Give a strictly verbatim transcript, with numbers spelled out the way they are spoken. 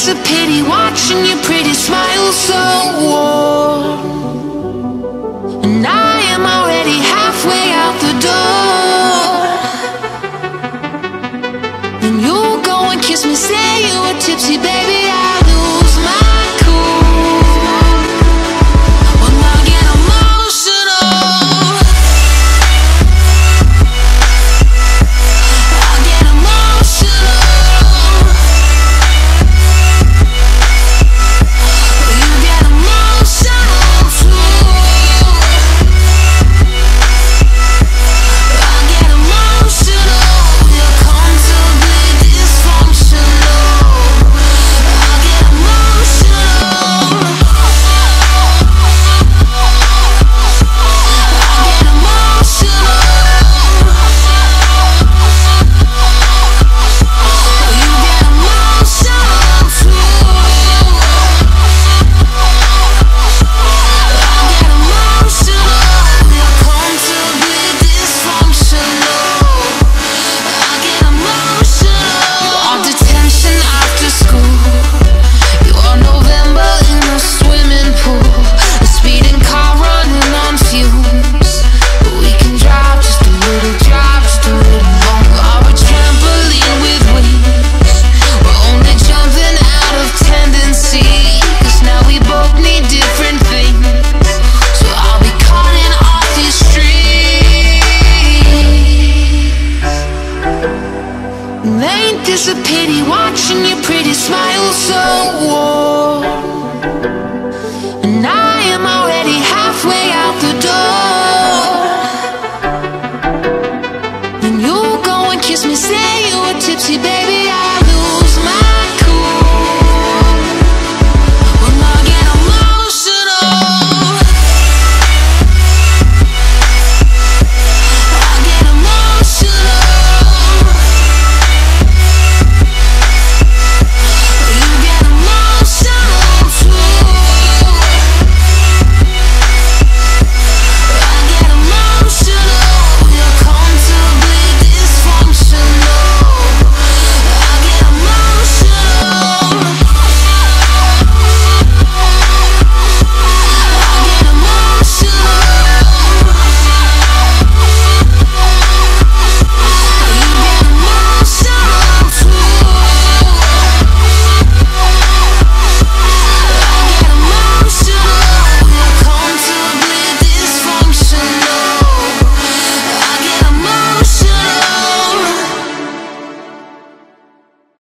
it's a pity watching your pretty smile so warm, and I am already halfway out the door. Then you'll go and kiss me, say you were tipsy, baby. I lose my cool when I get emotional. I get emotional. You get emotional too. I get emotional. You're comfortably dysfunctional. I get emotional. I get emotional. You get emotional too. I get emotional. You're comfortably dysfunctional. I get emotional. You are detention after school. You are November in a swimming pool. A speeding car running on fumes. But we can drive just a little, drive just a little more. You are a trampoline with wings. We're only jumping out of tendency, 'cause now we both need different things. So I'll be cutting off these strings. And ain't this a pity watching your pretty smile so warm?